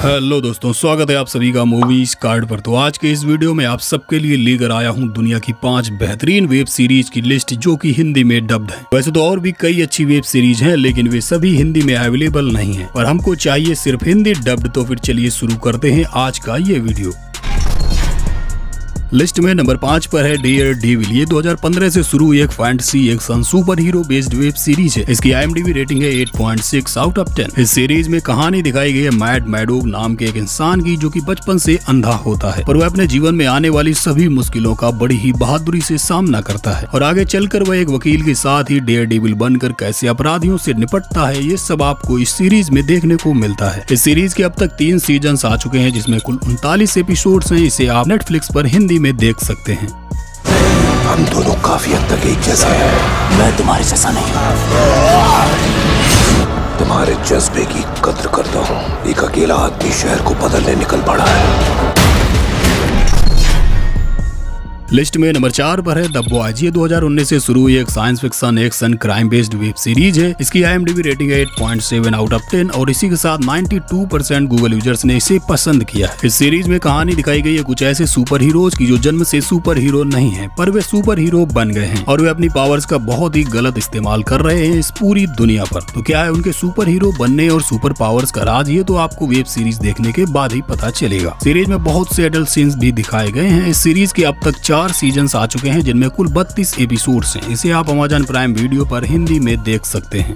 Hello दोस्तों, स्वागत है आप सभी का मूवीज कार्ड पर। तो आज के इस वीडियो में आप सबके लिए लेकर आया हूं दुनिया की 5 बेहतरीन वेब सीरीज की लिस्ट जो कि हिंदी में डब्ड है। वैसे तो और भी कई अच्छी वेब सीरीज हैं, लेकिन वे सभी हिंदी में अवेलेबल नहीं हैं और हमको चाहिए सिर्फ हिंदी डब्ड। तो फिर चलिए शुरू करते हैं आज का ये वीडियो। लिस्ट में नंबर 5 पर है डेयर डेविल। ये 2015 से शुरू हुई एक fantasy action super hero based web series है। इसकी IMDb रेटिंग है 8.6 आउट ऑफ 10। इस सीरीज में कहानी दिखाई गई है मैड मैडोग नाम के एक इंसान की, जो कि बचपन से अंधा होता है, पर वह अपने जीवन में आने वाली सभी मुश्किलों का बड़ी ही बहादुरी से सामना करता है और आगे चलकर वह एक वकील के साथ ही डेयर डेविल बनकर कैसे अपराधियों से निपटता है, ये सब आपको इस सीरीज में देखने को मिलता है। इस सीरीज के अब तक 3 सीजन आ चुके हैं, जिसमें कुल 39 एपिसोड्स हैं। इसे आप नेटफ्लिक्स पर हिंदी में देख सकते हैं। हम दोनों काफी हद तक एक जैसे हैं। मैं तुम्हारे जैसा नहीं, तुम्हारे जज्बे की कद्र करता हूँ। एक अकेला आदमी शहर को बदलने निकल पड़ा है। लिस्ट में नंबर 4 पर है द बॉयज। ये 2019 से शुरू हुई एक science fiction action crime based web series है। इसकी IMDb रेटिंग है 8.7 आउट ऑफ 10 और इसी के साथ 92% गूगल यूजर्स ने इसे पसंद किया है। इस सीरीज में कहानी दिखाई गई है कुछ ऐसे सुपर हीरोज की जो जन्म से सुपर हीरो नहीं है, पर वे सुपर हीरो बन गए हैं और वे अपनी पावर्स का बहुत ही गलत इस्तेमाल कर रहे हैं इस पूरी दुनिया पर। तो क्या है उनके सुपर हीरो बनने और सुपर पावर्स का राज, ये तो आपको वेब सीरीज देखने के बाद ही पता चलेगा। सीरीज में बहुत से एडल्ट सीन्स भी दिखाए गए हैं। इस सीरीज के अब तक 4 सीजन्स आ चुके हैं, जिनमें कुल 32 एपिसोड्स हैं। इसे आप Amazon प्राइम वीडियो पर हिंदी में देख सकते हैं।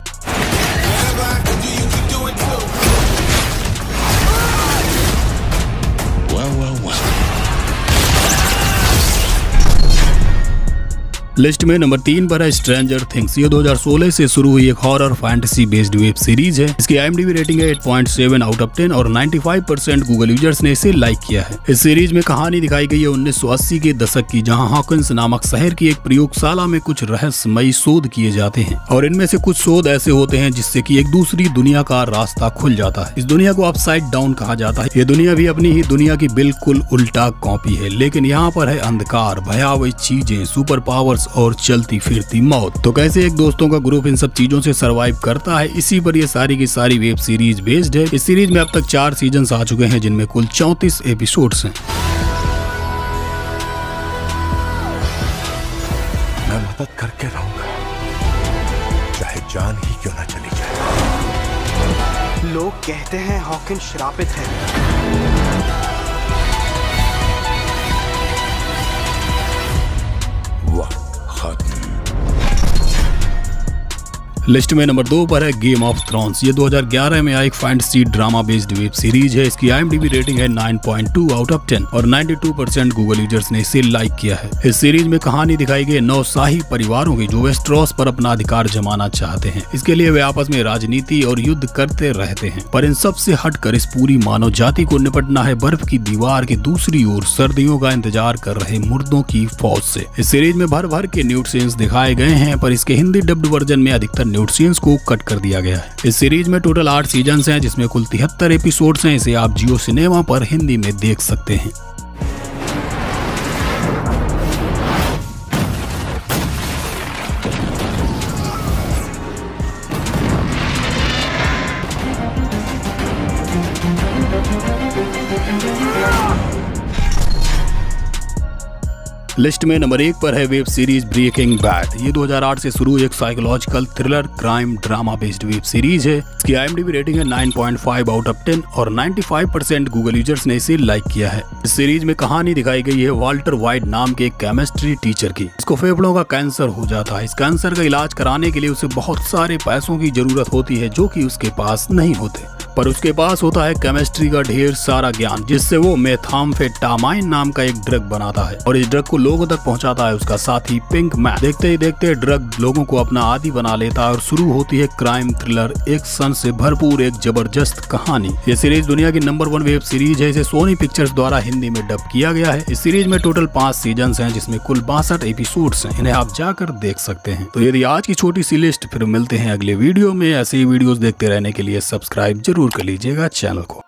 लिस्ट में नंबर 3 पर है स्ट्रेंजर थिंग्स। ये 2016 से शुरू हुई एक horror fantasy based web series है। इसकी IMDb रेटिंग है 8.7 आउट ऑफ 10 और 95% गूगल यूजर्स ने इसे लाइक किया है। इस सीरीज में कहानी दिखाई गई है 1980 के दशक की, जहां हॉकिंस नामक शहर की एक प्रयोगशाला में कुछ रहस्यमयी शोध किए जाते हैं और इनमें से कुछ शोध ऐसे होते हैं जिससे कि एक दूसरी दुनिया का रास्ता खुल जाता है। इस दुनिया को अपसाइड डाउन कहा जाता है। ये दुनिया भी अपनी ही दुनिया की बिल्कुल उल्टा कॉपी है, लेकिन यहाँ पर है अंधकार, भयावह चीजें, सुपर पावर्स और चलती फिरती मौत। तो कैसे एक दोस्तों का ग्रुप इन सब चीजों से सरवाइव करता है, इसी पर ये सारी की सारी वेब सीरीज बेस्ड है। इस सीरीज में अब तक 4 सीजन आ चुके हैं, जिनमें कुल 34 एपिसोड्स हैं। मैं मदद करके रहूंगा, चाहे जान ही क्यों ना चली जाए। लोग कहते हैं हॉकिंस श्रापित है। लिस्ट में नंबर 2 पर है गेम ऑफ थ्रोन्स। ये 2011 में आई एक fantasy drama based web series है। इसकी IMDb रेटिंग है 9.2 आउट ऑफ 10 और 92% गूगल यूजर्स ने इसे लाइक किया है। इस सीरीज में कहानी दिखाई गई 9 शाही परिवारों की जो वेस्टरोस पर अपना अधिकार जमाना चाहते हैं। इसके लिए वे आपस में राजनीति और युद्ध करते रहते हैं, पर इन सब से हटकर इस पूरी मानव जाति को निपटना है बर्फ की दीवार की दूसरी ओर सर्दियों का इंतजार कर रहे मुर्दों की फौज से। इस सीरीज में भर भर के न्यूड सीन्स दिखाए गए हैं, पर इसके हिंदी डब्ड वर्जन में अधिकतर न्यूड सीन्स को कट कर दिया गया है। इस सीरीज में टोटल 8 सीजन्स हैं, जिसमें कुल 73 एपिसोड्स हैं। इसे आप जियो सिनेमा पर हिंदी में देख सकते हैं। लिस्ट में नंबर 1 पर है वेब सीरीज ब्रेकिंग बैड। ये 2008 से शुरू एक psychological thriller crime drama based web series है। इसकी IMDb रेटिंग है 9.5 आउट ऑफ 10 और 95% गूगल यूजर्स ने इसे लाइक किया है। इस सीरीज में कहानी दिखाई गई है वाल्टर वाइट नाम के एक केमिस्ट्री टीचर की। इसको फेफड़ों का कैंसर हो जाता है। इस कैंसर का इलाज कराने के लिए उसे बहुत सारे पैसों की जरूरत होती है, जो कि उसके पास नहीं होते, पर उसके पास होता है केमिस्ट्री का ढेर सारा ज्ञान, जिससे वो मेथाम्फेटामाइन नाम का एक ड्रग बनाता है और इस ड्रग को लोगों तक पहुंचाता है उसका साथी पिंक मैन। देखते ही देखते ड्रग लोगों को अपना आदी बना लेता है और शुरू होती है क्राइम थ्रिलर एक्शन से भरपूर एक जबरदस्त कहानी। ये सीरीज दुनिया की नंबर 1 वेब सीरीज है। इसे सोनी पिक्चर्स द्वारा हिंदी में डब किया गया है। इस सीरीज में टोटल 5 सीजन हैं, जिसमें कुल 62 एपिसोड्स हैं। इन्हें आप जाकर देख सकते हैं। तो यदि आज की छोटी सी लिस्ट, फिर मिलते हैं अगले वीडियो में। ऐसे ही वीडियोस देखते रहने के लिए सब्सक्राइब जरूर कर लीजिएगा चैनल को।